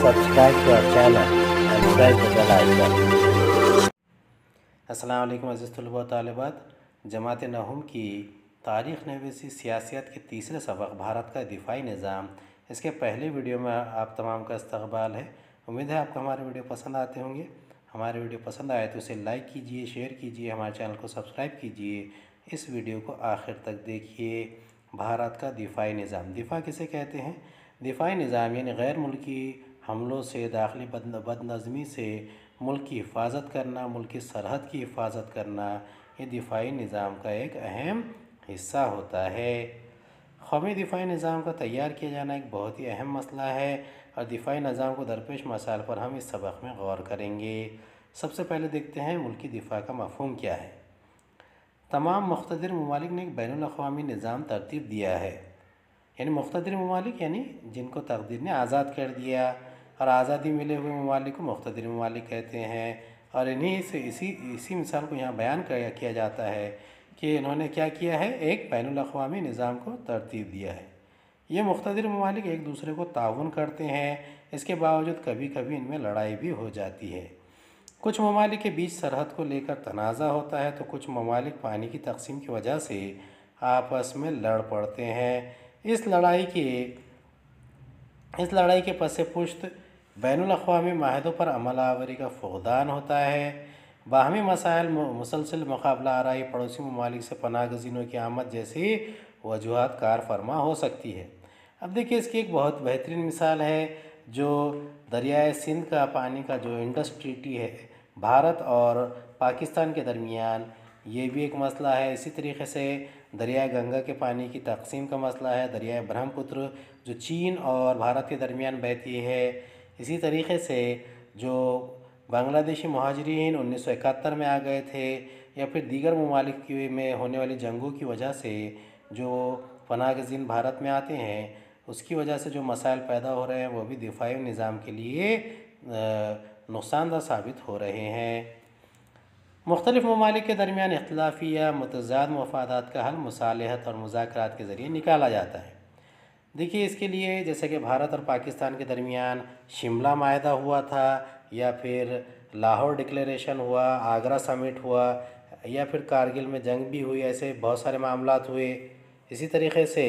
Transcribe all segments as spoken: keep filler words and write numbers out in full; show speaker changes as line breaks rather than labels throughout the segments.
subscribe to our channel and press the bell icon.
अस्सलाम वालेकुम अज़ीज़ तलबा व तालिबात। जमात नहुम की तारीख़ नवीसी सियासत के तीसरे सबक भारत का दिफाई निज़ाम, इसके पहले वीडियो में आप तमाम का इस्तक़बाल है। उम्मीद है आपको हमारे वीडियो पसंद आते होंगे। हमारे वीडियो पसंद आए तो इसे लाइक कीजिए, शेयर कीजिए, हमारे चैनल को सब्सक्राइब कीजिए। इस वीडियो को आखिर तक देखिए। भारत का दिफाई निज़ाम, दिफा किसे कहते हैं? दिफाई निज़ाम यानी गैर मुल्की हमलों से, दाखिली बदनज़मी से मुल्क की हिफाजत करना, मुल्क की सरहद की हिफाजत करना, ये दिफाई निज़ाम का एक अहम हिस्सा होता है। कौमी दिफाई निज़ाम का तैयार किया जाना एक बहुत ही अहम मसला है और दिफाई निज़ाम को दरपेश मसाइल पर हम इस सबक में गौर करेंगे। सबसे पहले देखते हैं मुल्की दिफा का मफ़हूम क्या है। तमाम मुख्तदिर ममालिक ने एक बैनुल अक़वामी निज़ाम तरतीब दिया है, यानी मुख्तदिर ममालिक यानी जिनको तकदीर ने आज़ाद कर दिया, और आज़ादी मिले हुए ममालिक को मुख्तदिर ममालिक कहते हैं। और इन्हीं से इसी इसी मिसाल को यहाँ बयान किया जाता है कि इन्होंने क्या किया है, एक बैनुल अक़वामी निज़ाम को तरतीब दिया है। ये मुख्तदिर ममालिक एक दूसरे को ताउन करते हैं, इसके बावजूद कभी कभी इनमें लड़ाई भी हो जाती है। कुछ ममालिक के बीच सरहद को लेकर तनाज़ा होता है तो कुछ ममालिक पानी की तकसीम की वजह से आपस में लड़ पड़ते हैं। इस लड़ाई के इस लड़ाई के पस पुश्त बैनुल अक़वामी माहिदों पर अमल आवरी का फुक़दान होता है। बाहमी मसाइल, मुसलसल मुकाबला आराई, पड़ोसी ममालिक से पनाह गज़ीनों की आमद जैसी वजूहात कार फरमा हो सकती है। अब देखिए, इसकी एक बहुत बेहतरीन मिसाल है जो दरियाए सिंध का पानी का जो इंडस ट्रीटी है भारत और पाकिस्तान के दरमियान, ये भी एक मसला है। इसी तरीके से दरियाए गंगा के पानी की तकसीम का मसला है। दरियाए ब्रह्मपुत्र जो चीन और भारत के दरमियान बहती है। इसी तरीके से जो बांग्लादेशी महाजरीन उन्नीस सौ इकहत्तर में आ गए थे, या फिर दीगर ममालिक में होने वाली जंगों की वजह से जो पनाह गज़ीन भारत में आते हैं, उसकी वजह से जो मसाइल पैदा हो रहे हैं वो भी दिफाई निज़ाम के लिए नुकसानदा साबित हो रहे हैं। मुख्तलिफ़ ममालिक के दरमियान इख्तिलाफ़ी या मुतज़ाद मफादात का हल मुसालहत और मुज़ाकरात के ज़रिए निकाला जाता है। देखिए, इसके लिए जैसे कि भारत और पाकिस्तान के दरमियान शिमला माहिदा हुआ था, या फिर लाहौर डिक्लेरेशन हुआ, आगरा समिट हुआ, या फिर कारगिल में जंग भी हुई, ऐसे बहुत सारे मामलात हुए। इसी तरीके से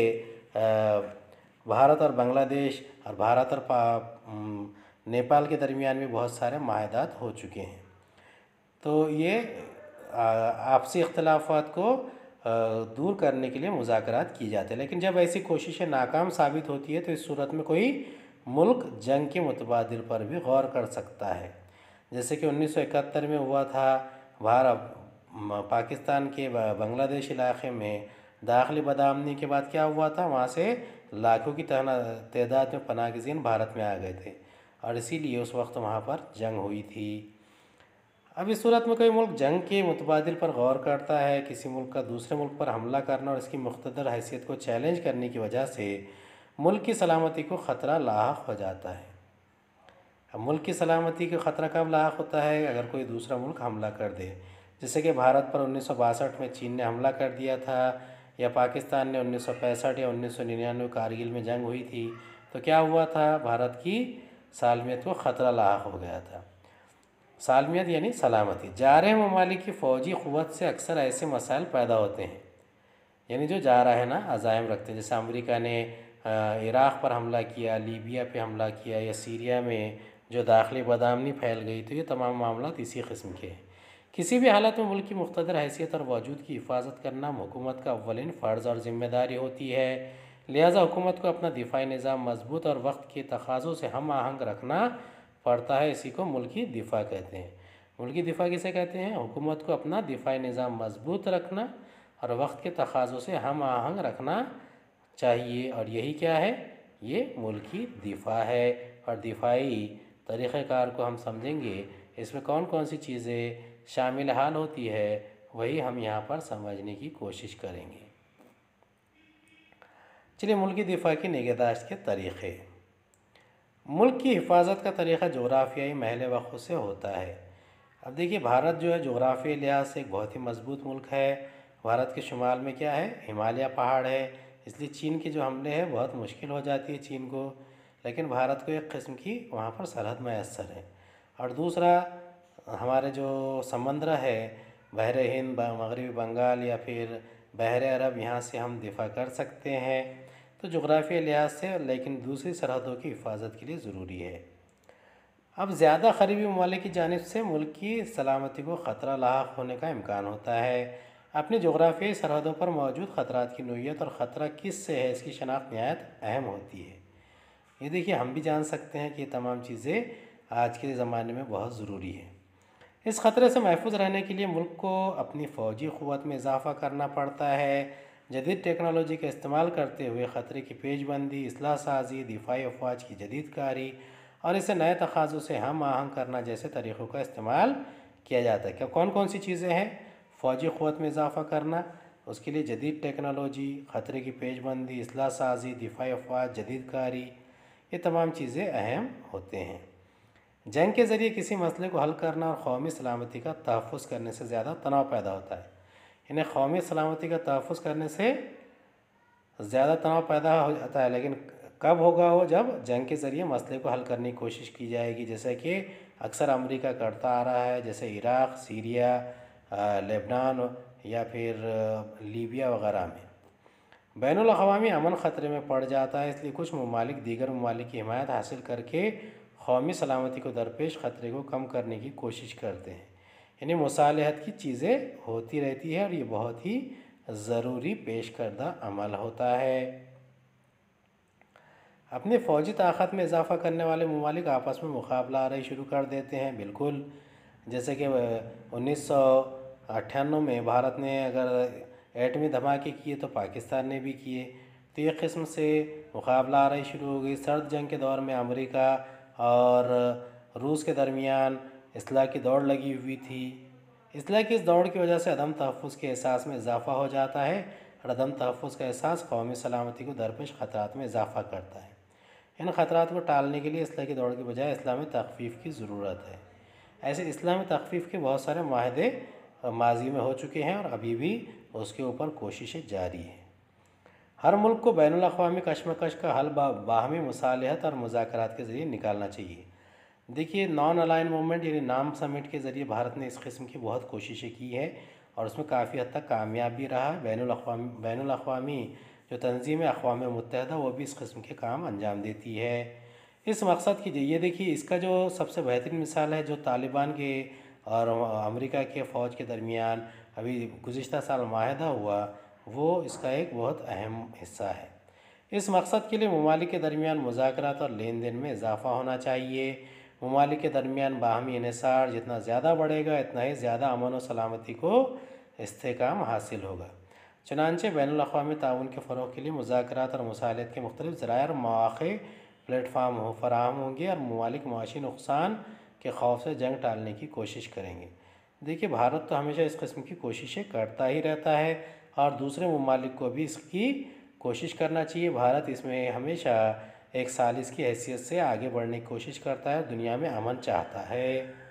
भारत और बांग्लादेश और भारत और नेपाल के दरमियान भी बहुत सारे माहिदात हो चुके हैं। तो ये आपसी इख्तिलाफ़ात को दूर करने के लिए मुज़ाकरात की जाते हैं। लेकिन जब ऐसी कोशिशें नाकाम साबित होती है तो इस सूरत में कोई मुल्क जंग के मुतबादिल पर भी गौर कर सकता है। जैसे कि उन्नीस सौ इकहत्तर में हुआ था, भारत पाकिस्तान के बांग्लादेश इलाक़े में दाखिली बदआमनी के बाद क्या हुआ था, वहाँ से लाखों की तादाद में पनाह गज़ीन भारत में आ गए थे और इसीलिए उस वक्त वहाँ पर जंग हुई थी। अब इस सूरत में कोई मुल्क जंग के मुतबादिल पर गौर करता है, किसी मुल्क का दूसरे मुल्क पर हमला करना और इसकी मुख्तदर हैसियत को चैलेंज करने की वजह से मुल्क की सलामती को ख़तरा लाहक हो जाता है। अब मुल्क की सलामती का ख़तरा कब लाहक होता है? अगर कोई दूसरा मुल्क हमला कर दे। जैसे कि भारत पर उन्नीस सौ बासठ में चीन ने हमला कर दिया था, या पाकिस्तान ने उन्नीस सौ पैंसठ या उन्नीस सौ निन्यानवे कारगिल में जंग हुई थी, तो क्या हुआ था, भारत की सालमियत को ख़तरा लाहक हो गया था। सालमियत यानी सलामती। जा रहे ममालिक की फ़ौजी क़ुव्वत से अक्सर ऐसे मसाइल पैदा होते हैं, यानी जो जा रहा है ना अज़ाइम रखते हैं। जैसे अमेरिका ने इराक़ पर हमला किया, लीबिया पे हमला किया, या सीरिया में जो दाखिली बदआमनी फैल गई, तो ये तमाम मामला इसी किस्म के हैं। किसी भी हालत में मुल्क की मुख्तदर हैसियत और वजूद की हिफाजत करना हुकूमत का अव्वलिन फ़र्ज़ और ज़िम्मेदारी होती है। लिहाजा हुकूमत को अपना दिफाई निज़ाम मजबूत और वक्त के तकाज़ों से हम आहंग रखना पड़ता है। इसी को मुल्की दिफा कहते हैं। मुल्की दिफा किसे कहते हैं? हुकूमत को अपना दिफाई निज़ाम मजबूत रखना और वक्त के तकाज़ों से हम आहंग रखना चाहिए, और यही क्या है, ये मुल्की दिफा है। और दिफाई तरीक़ेकार को हम समझेंगे, इसमें कौन कौन सी चीज़ें शामिल हाल होती है, वही हम यहाँ पर समझने की कोशिश करेंगे। चलिए, मुल्की दिफा की निगहदाश्त के तरीक़े। मुल्क की हिफाजत का तरीक़ा जोग्राफ़ियाई महल वक़्फ़ से होता है। अब देखिए, भारत जो है जोग्राफ़ियाई लिहाज से एक बहुत ही मजबूत मुल्क है। भारत के शुमाल में क्या है, हिमालय पहाड़ है, इसलिए चीन के जो हमले हैं बहुत मुश्किल हो जाती है चीन को। लेकिन भारत को एक किस्म की वहाँ पर सरहद मैसर है। और दूसरा हमारे जो समुद्र है बहर हिंद, मगरबी बंगाल या फिर बहर अरब, यहाँ से हम दिफा कर सकते हैं। तो जोग्राफिया लिहाज से लेकिन दूसरी सरहदों की हिफाजत के लिए ज़रूरी है। अब ज़्यादा करीबी ममालिक की जानिब से मुल्क की सलामती को ख़तरा लाहक होने का इम्कान होता है। अपनी जोग्राफियाई सरहदों पर मौजूद ख़तरात की नोयत और ख़तरा किस से है, इसकी शनाख्त नहायत अहम होती है। ये देखिए, हम भी जान सकते हैं कि ये तमाम चीज़ें आज के ज़माने में बहुत ज़रूरी है। इस ख़तरे से महफूज रहने के लिए मुल्क को अपनी फ़ौजी क़ुव्वत में इजाफ़ा करना पड़ता है। जदीद टेक्नोलॉजी का इस्तेमाल करते हुए ख़तरे की पेशबंदी, इस्लाह साजी, दिफाई अफवाज की जदीद कारी और इसे नए तकाज़ों से हम आहंग करना जैसे तरीक़ों का इस्तेमाल किया जाता है। क्या कौन कौन सी चीज़ें हैं? फ़ौजी क़ुव्वत में इजाफ़ा करना, उसके लिए जदीद टेक्नोलॉजी, ख़तरे की पेशबंदी, इस्लाह साजी, दिफाई अफवाज, जदीद कारी, ये तमाम चीज़ें अहम होते हैं। जंग के ज़रिए किसी मसले को हल करना और कौमी सलामती का तहफ़्फ़ुज़ करने से ज़्यादा तनाव पैदा होता है। इन्हें कौमी सलामती का तहफ़्फ़ुज़ करने से ज़्यादा तनाव पैदा हो जाता है, लेकिन कब होगा वो? जब जंग के ज़रिए मसले को हल करने की कोशिश की जाएगी, जैसे कि अक्सर अमेरिका करता आ रहा है, जैसे इराक़, सीरिया, लेबनान या फिर लीबिया वगैरह में। बैनुल अक़वामी अमन ख़तरे में पड़ जाता है, इसलिए कुछ ममालिक दीगर ममालिक की हिमायत हासिल करके कौमी सलामती को दरपेश ख़तरे को कम करने की कोशिश करते हैं। यानी मुसालहत की चीज़ें होती रहती है और ये बहुत ही ज़रूरी पेश करदा अमल होता है। अपनी फ़ौजी ताकत में इजाफ़ा करने वाले ममालिक आपस में मुकाबला आराई शुरू कर देते हैं। बिल्कुल, जैसे कि उन्नीस सौ अट्ठानवे में भारत ने अगर एटमी धमाके किए तो पाकिस्तान ने भी किए, तो एक किस्म से मुकाबला आराई शुरू हो गई। सर्द जंग के दौर में अमेरिका और रूस के दरमियान इसलाह की दौड़ लगी हुई थी। इसलाह की इस दौड़ की वजह से अदम तहफ़्फ़ुज़ के एहसास में इजाफ़ा हो जाता है और अदम तहफ़्फ़ुज़ का एहसास कौमी सलामती को दरपेश ख़तरात में इजाफ़ा करता है। इन ख़तरात को टालने के लिए इसलाह की दौड़ के बजाय इस्लामी तख़फ़ीफ़ की ज़रूरत है। ऐसे इस्लामी तख़फ़ीफ़ के बहुत सारे माहदे माजी में हो चुके हैं और अभी भी उसके ऊपर कोशिशें जारी हैं। हर मुल्क को बैनुल अक़वामी कशमकश का हल बाहमी मुसालहत और मुज़ाकरात के ज़रिए निकालना चाहिए। देखिए, नॉन अलाइन मूवमेंट यानी नाम समिट के ज़रिए भारत ने इस किस्म की बहुत कोशिशें की है और उसमें काफ़ी हद तक कामयाब भी रहा। बैनुल अक़वामी बैनुल अक़वामी जो तंज़ीम है अक़वाम मुत्तहिदा, वो भी इस किस्म के काम अंजाम देती है इस मकसद की। ये देखिए, इसका जो सबसे बेहतरीन मिसाल है जो तालिबान के और अमेरिका के फ़ौज के दरमियान अभी गुज़िश्ता साल माहिदा हुआ, वो इसका एक बहुत अहम हिस्सा है। इस मकसद के लिए ममालिक के दरमियान मुज़ाकरात और लेन देन में इजाफ़ा होना चाहिए। ममालिक के दरमियान बाहमी इन्हिसार जितना ज़्यादा बढ़ेगा, इतना ही ज़्यादा अमन और सलामती को इस्तेहकाम हासिल होगा। चुनांचे बैनुल अक़वामी ताउन के फ़रोग़ के लिए मुज़ाकरात और मुसालहत के मुख्तलिफ़ ज़राए और मौक़े प्लेटफार्म हो फराहम होंगे और ममालिक मुआशी नुक़सान के खौफ से जंग टालने की कोशिश करेंगे। देखिए, भारत तो हमेशा इस किस्म की कोशिशें करता ही रहता है और दूसरे ममालिक को भी इसकी कोशिश करना चाहिए। भारत इसमें हमेशा एक सालिस की हैसियत से आगे बढ़ने की कोशिश करता है, दुनिया में अमन चाहता है।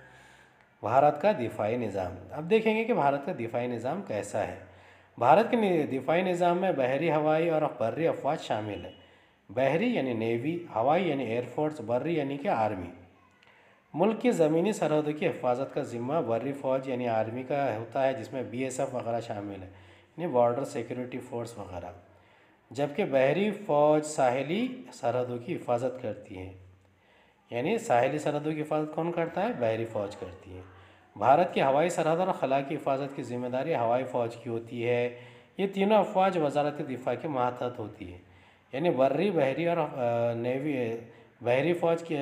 भारत का दिफाई निज़ाम, अब देखेंगे कि भारत का दिफाई निज़ाम कैसा है। भारत के दिफाई निज़ाम में बहरी, हवाई और बर्री अफवाज शामिल है। बहरी यानी नेवी, हवाई यानी एयरफोर्स, बर्री यानी कि आर्मी। मुल्क की ज़मीनी सरहदों की हिफाजत का ज़िम्मा बर्री फ़ौज यानी आर्मी का होता है, जिसमें बी एस एफ वगैरह शामिल है, यानी बॉर्डर सिक्योरिटी फ़ोर्स वगैरह। जबकि बहरी फ़ौज साहिली सरहदों की हिफाजत करती है। यानी साहिली सरहदों की हिफाजत कौन करता है? बहरी फ़ौज करती है। भारत की हवाई सरहद और खला की हिफाजत की ज़िम्मेदारी हवाई फ़ौज की होती है। ये तीनों अफवाज वज़ारत दिफ़ा के मातहत होती है। यानी बर्री, बहरी और नेवी बहरी फ़ौज की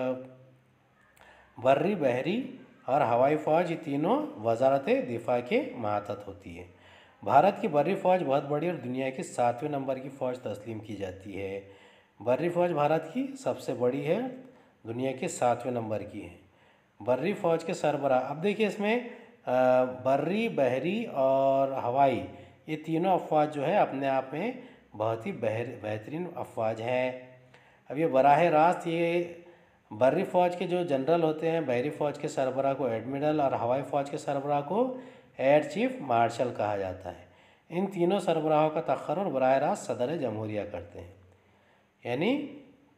बर्री, बहरी और हवाई फ़ौज, ये तीनों वज़ारत दिफ़ा के मातहत होती है। भारत की बर्री फ़ौज बहुत बड़ी और दुनिया की सातवें नंबर की फ़ौज तस्लीम की जाती है। बर्री फ़ौज भारत की सबसे बड़ी है, दुनिया के सातवें नंबर की है। बर्री फ़ौज के सरबराह, अब देखिए इसमें बर्री, बहरी और हवाई, ये तीनों अफवाज जो है अपने आप में बहुत ही बेहतरीन अफवाज हैं। अब ये बराह रास्त ये बर्री फ़ौज के जो जनरल होते हैं, बहरी फ़ौज के सरबराह को एडमिरल और हवाई फ़ौज के सरबराह को एयर चीफ मार्शल कहा जाता है। इन तीनों सरबराहों का तक़र्रुर बराह रास्त सदर जमहूरिया करते हैं। यानी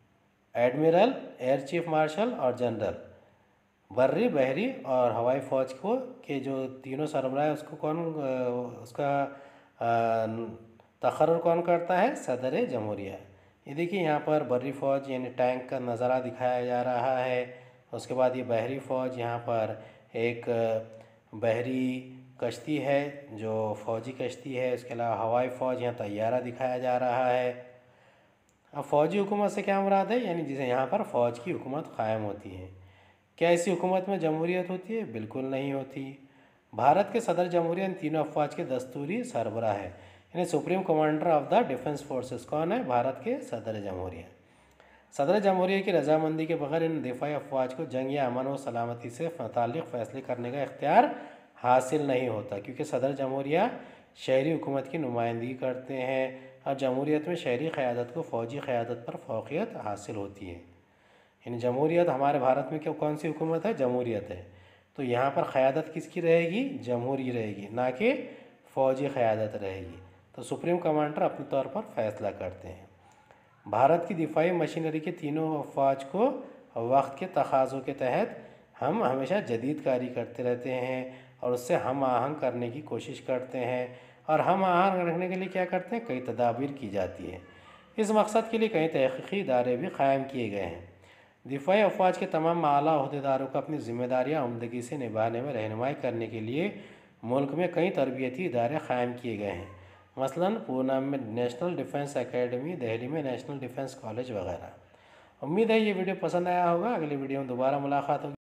एडमिरल, एयर चीफ मार्शल और जनरल। बर्री, बहरी और हवाई फ़ौज को के जो तीनों सरबराह है उसको कौन उसका तकर्रुर कौन करता है? सदर जमहूरिया। ये देखिए यहाँ पर बर्री फ़ौज यानी टैंक का नज़ारा दिखाया जा रहा है। उसके बाद ये बहरी फ़ौज, यहाँ पर एक बहरी कश्ती है जो फ़ौजी कश्ती है। इसके अलावा हवाई फ़ौज, यहाँ तैयारा दिखाया जा रहा है। अब फ़ौजी हुकूमत से क्या मुराद है? यानी जिसे यहाँ पर फ़ौज की हुकूमत क़ायम होती है। क्या इसी हुकूमत में जमहूरियत होती है? बिल्कुल नहीं होती। भारत के सदर जमहूरिया इन तीनों अफवाज के दस्तूरी सरबराह है, यानी supreme commander of the defence forces कौन है? भारत के सदर जमहूरिया। सदर जमहूरिया की रजामंदी के बगैर इन दिफाई अफवाज को जंग या अमन व सलामती से मुताल्लिक़ फ़ैसले करने का इख्तियार हासिल नहीं होता, क्योंकि सदर जमहूरिया शहरी हुकूमत की नुमाइंदगी करते हैं और जमहूरियत में शहरी क़यादत को फ़ौजी क़यादत पर फ़ौक़ियत हासिल होती है। यानी जमहूरियत हमारे भारत में क्या कौन सी हुकूमत है? जमहूरियत है। तो यहाँ पर क़यादत किसकी रहेगी? जमहूरी रहेगी, ना कि फ़ौजी क़यादत रहेगी। तो सुप्रीम कमांडर अपने तौर पर फ़ैसला करते हैं। भारत की दिफाई मशीनरी के तीनों अफवाज को वक्त के तकाज़ों के तहत हम हमेशा जदीद कारी करते रहते हैं और उससे हम आहंग करने की कोशिश करते हैं। और हम आहंग रखने के लिए क्या करते हैं? कई तदाबीर की जाती है। इस मकसद के लिए कई तहक़ीक़ी इदारे भी क़ायम किए गए हैं। दिफाई अफवाज के तमाम आला अहदेदारों को अपनी ज़िम्मेदारियाँ उम्दगी से निभाने में रहनुमाई करने के लिए मुल्क में कई तरबियती इदारे क़ायम किए गए हैं। मसलन पूना में नेशनल डिफेंस एकेडमी, दिल्ली में नेशनल डिफेंस कॉलेज वगैरह। उम्मीद है ये वीडियो पसंद आया होगा। अगली वीडियो में दोबारा मुलाकात होगी।